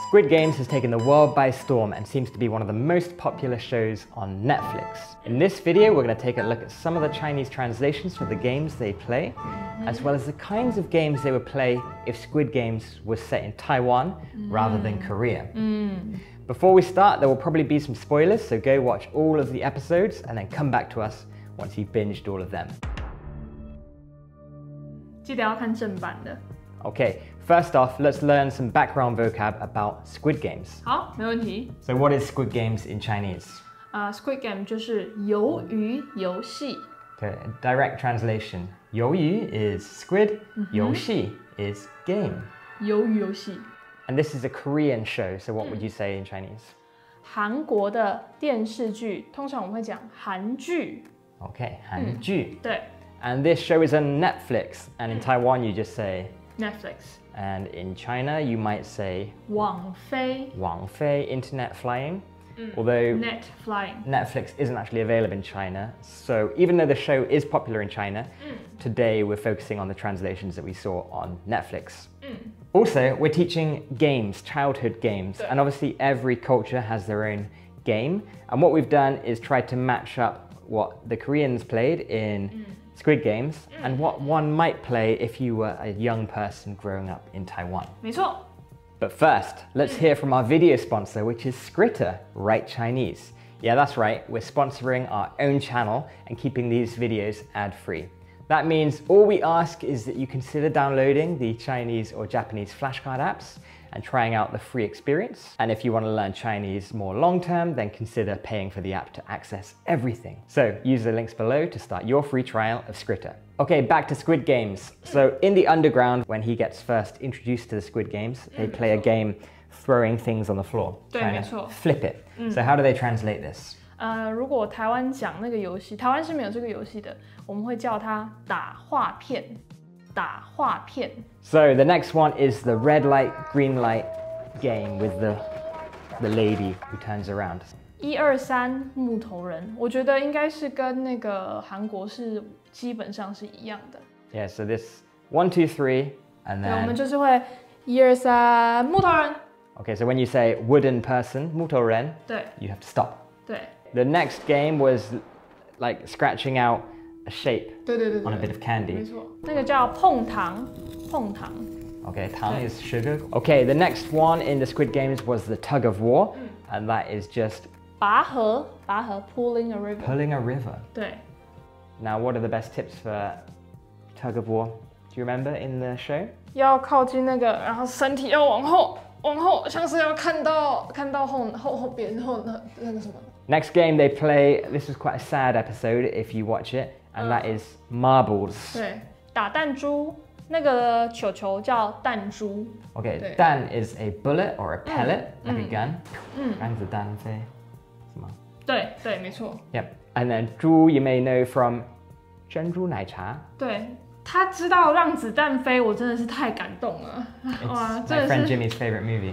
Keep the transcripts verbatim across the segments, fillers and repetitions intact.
Squid Games has taken the world by storm and seems to be one of the most popular shows on Netflix. In this video, we're going to take a look at some of the Chinese translations for the games they play, mm-hmm. as well as the kinds of games they would play if Squid Games was set in Taiwan mm. rather than Korea. Mm. Before we start, there will probably be some spoilers, so go watch all of the episodes and then come back to us once you've binged all of them. 记得要看正版的。 Okay, first off, let's learn some background vocab about Squid Games. 好，没问题。 So what is Squid Games in Chinese? Uh, Squid Game 就是鱿鱼游戏。 Okay, direct translation. 鱿鱼 is squid, mm-hmm. 游戏 is game. 鱿鱼游戏。 And this is a Korean show, so what would you say in Chinese? 韩国的电视剧，通常我们会讲韩剧。 Okay, 韩剧。 嗯、对。 And this show is on Netflix, and in Taiwan you just say Netflix. And in China you might say 网飞. 网飞, internet flying. Mm. Although Net flying. Netflix isn't actually available in China, so even though the show is popular in China, mm. today we're focusing on the translations that we saw on Netflix. Mm. Also, we're teaching games, childhood games, and obviously every culture has their own game. And what we've done is tried to match up what the Koreans played in mm. Squid Games mm. and what one might play if you were a young person growing up in Taiwan. 没错。 But first, let's hear from our video sponsor, which is Skritter, Right Chinese. Yeah, that's right, we're sponsoring our own channel and keeping these videos ad-free. That means all we ask is that you consider downloading the Chinese or Japanese flashcard apps and trying out the free experience. And if you want to learn Chinese more long-term, then consider paying for the app to access everything. So use the links below to start your free trial of Skritter. Okay, back to Squid Games. So in the underground, when he gets first introduced to the Squid Games, they play a game throwing things on the floor, trying to flip it. So how do they translate this? 呃，如果台湾讲那个游戏，台湾是没有这个游戏的，我们会叫它打画片。 打画片. So the next one is the red light, green light game with the the lady who turns around. 一二三木头人，我觉得应该是跟那个韩国是基本上是一样的。 Yeah, so this one, two, three, and then. 对，我们就是会一二三木头人。 Okay, so when you say wooden person, 木头人, 对 you have to stop. 对。 The next game was like scratching out a shape 对对对 on a bit of candy. 没错，那个叫碰糖，碰糖。 Okay, tang is sugar. Okay, the next one in the Squid Games was the tug of war, and that is just 拔河，拔河 pulling a river. Pulling a river. 对。 Now, what are the best tips for tug of war? Do you remember in the show? 要靠近那个，然后身体要往后，往后，像是要看到看到后后后边后那那个什么。 Next game they play, this was quite a sad episode if you watch it, and that is marbles. 对，打弹珠，那个球球叫弹珠。 Okay, 弹 is a bullet or a pellet, like a gun. 嗯， 然后弹飞，是吗？ 对对，没错。 Yep, and then 珠 you may know from 珍珠奶茶。 对，他知道让子弹飞，我真的是太感动了。哇， It's my friend Jimmy's favorite movie.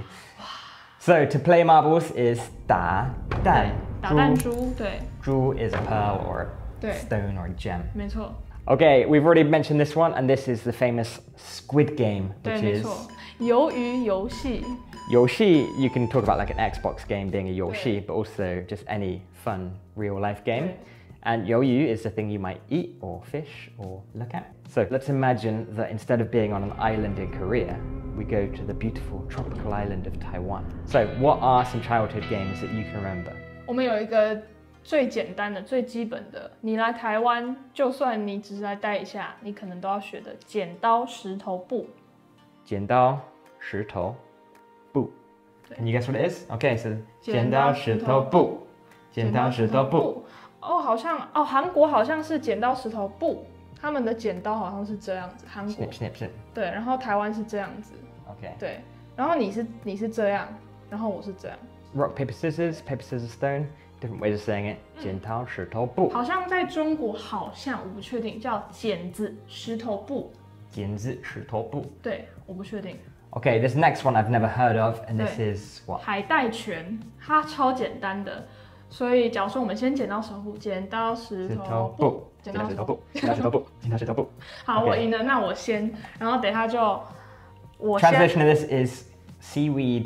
So to play marbles is 打弹。 打弹珠，对。 珠 is a pearl or a 对 stone or a gem. 没错。 Okay, we've already mentioned this one, and this is the famous Squid Game, 对， which 没 is 错。鱿鱼游戏。 Yoshi. You can talk about like an Xbox game being a Yoshi, but also just any fun real life game. And Yoyu is the thing you might eat or fish or look at. So let's imagine that instead of being on an island in Korea, we go to the beautiful tropical island of Taiwan. So what are some childhood games that you can remember? 我们有一个最简单的、最基本的，你来台湾，就算你只是来待一下，你可能都要学的剪刀石头布。 剪刀石头布。Can you guess what it is? Okay, so 剪刀石头布。剪刀石头布。 哦，好像哦，韩国好像是剪刀石头布，他们的剪刀好像是这样子，韩国。 Snip, snip, snip. 对，然后台湾是这样子。 Okay. 对，然后你是你是这样，然后我是这样。 Rock, paper, scissors, paper, scissors, stone. Different ways of saying it. 剪刀石头布。 好像在中国好像我不确定，叫剪子石头布。 剪子石头布。 对，我不确定。 Okay, this next one I've never heard of, and this is what? 海带拳，它超简单的。所以，假如说我们先剪刀石头布，剪刀石头布，剪刀石头布， 剪刀石头布，剪刀石头布。 好，我赢了，那我先，然后等一下就我先。 Translation of this is seaweed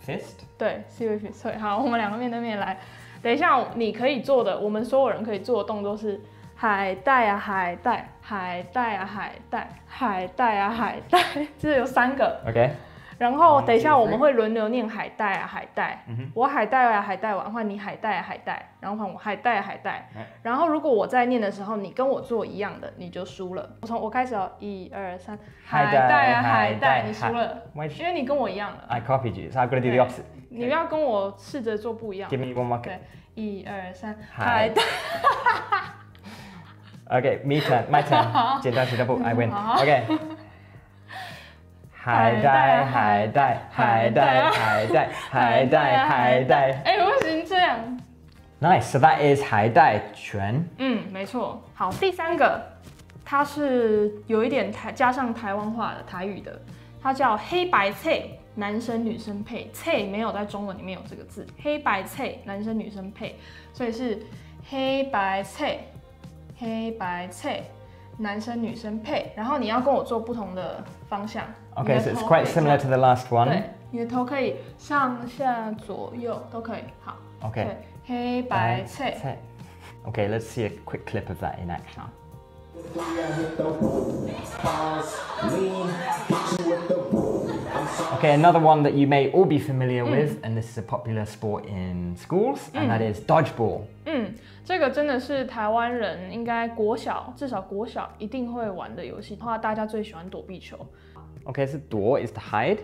fist。 对 ，C with fist。对，好，我们两个面对面来。等一下，你可以做的，我们所有人可以做的动作是海带啊，海带，海带啊，海带，海带啊，海带，这有三个。 OK。 然后等一下我们会轮流念海带啊，海带。嗯、我海带啊，海带完换你海带啊，海带，然后换我海带啊，海带。然后如果我在念的时候，你跟我做一样的，你就输了。我从我开始哦，一二三，海带啊，海带，你输了，因为你跟我一样了。 I copied you, so I've got to do the opposite. 你要跟我试着做不一样。 Give me one more. 对，一二三，海带。 Okay, me turn, my turn. 剪刀石头布 I win. Okay. 海带，海带，海带，海带，海带，海带。 哎，不行这样。 Nice, so that is 海带拳。 嗯，没错。好，第三个，它是有一点台加上台湾话的台语的，它叫黑白配，男生女生配，配没有在中文里面有这个字，黑白配，男生女生配，所以是黑白配，黑白配。男生女生配，然后你要跟我做不同的方向。 Okay, so it's quite similar to the last one. 对，你的头可以上下左右都可以。好。 Okay. 黑白配。 Okay, let's see a quick clip of that in action. Okay, another one that you may all be familiar with, and this is a popular sport in schools, and that is dodgeball. 嗯，这个真的是台湾人应该国小至少国小一定会玩的游戏。的话，大家最喜欢躲避球。 Okay, so 躲 is to hide,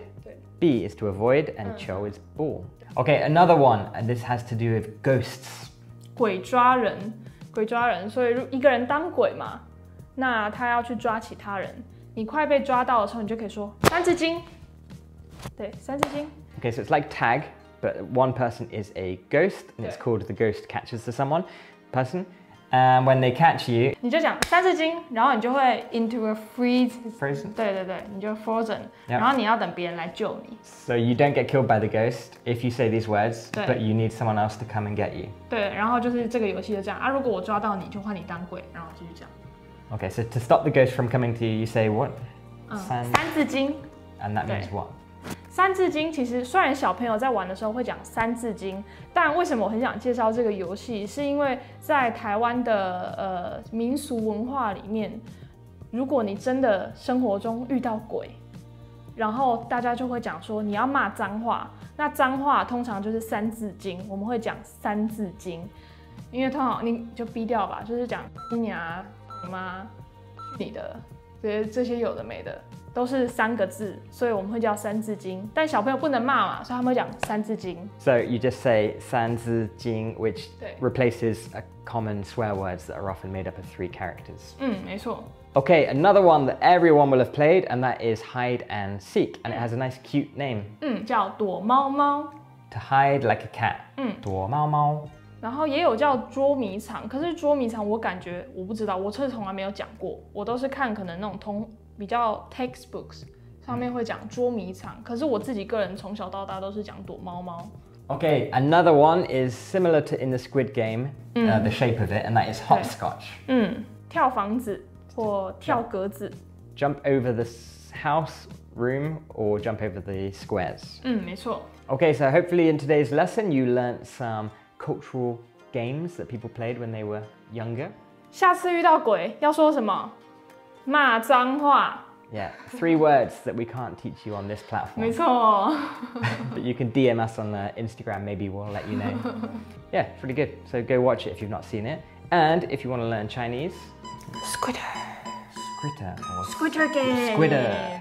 B is to avoid, and 球 is ball. Okay, another one, and this has to do with ghosts. 鬼抓人，鬼抓人，所以一个人当鬼嘛，那他要去抓其他人。你快被抓到的时候，你就可以说三字经。对，三字经。 Okay, so it's like tag, but one person is a ghost, and it's called the ghost catches the someone person. And when they catch you, 你就讲三字经，然后你就会 into a freeze. Frozen. 对对对，你就 frozen. Yep. 然后你要等别人来救你。 So you don't get killed by the ghost if you say these words, 对 but you need someone else to come and get you. 对，然后就是这个游戏就这样啊。如果我抓到你，就换你当鬼，然后继续讲。 Okay, so to stop the ghost from coming to you, you say what? 嗯，三字经。 And that means what? 三字经其实虽然小朋友在玩的时候会讲三字经，但为什么我很想介绍这个游戏，是因为在台湾的呃民俗文化里面，如果你真的生活中遇到鬼，然后大家就会讲说你要骂脏话，那脏话通常就是三字经，我们会讲三字经，因为通常你就逼掉吧，就是讲你娘、你妈、你的这些这些有的没的。都是三个字，所以我们会叫三字经。但小朋友不能骂嘛，所以他们会讲三字经。 So you just say 三字经, which replaces a common swear words that are often made up of three characters. 嗯，没错。 Okay, another one that everyone will have played, and that is hide and seek, and it has a nice cute name. 嗯，叫躲猫猫。 To hide like a cat. 嗯， 躲猫猫。 然后也有叫捉迷藏，可是捉迷藏我感觉我不知道，我是从来没有讲过，我都是看可能那种通。比较 textbooks 上面会讲捉迷藏，可是我自己个人从小到大都是讲躲猫猫。 Okay, another one is similar to in the Squid Game, mm. uh, the shape of it, and that is hopscotch. 嗯，跳房子或跳格子。 Jump over the house, room, or jump over the squares. 嗯，没错。 Okay, so hopefully in today's lesson you learnt some cultural games that people played when they were younger. 下次遇到鬼要说什么？骂脏话。 Yeah, three words that we can't teach you on this platform. 没错。 But you can D M us on the Instagram, maybe we'll let you know. Yeah, it's really good. So go watch it if you've not seen it. And if you want to learn Chinese, Skritter. Skritter. Or Skritter game. Squidder.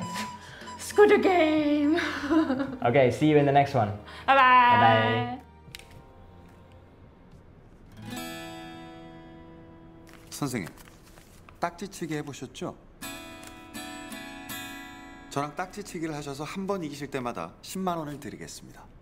Squid Game. Okay, see you in the next one. Bye bye. Bye bye. 선생님. 딱지치기 해보셨죠? 저랑 딱지치기를 하셔서 한 번 이기실 때마다 십만 원을 드리겠습니다.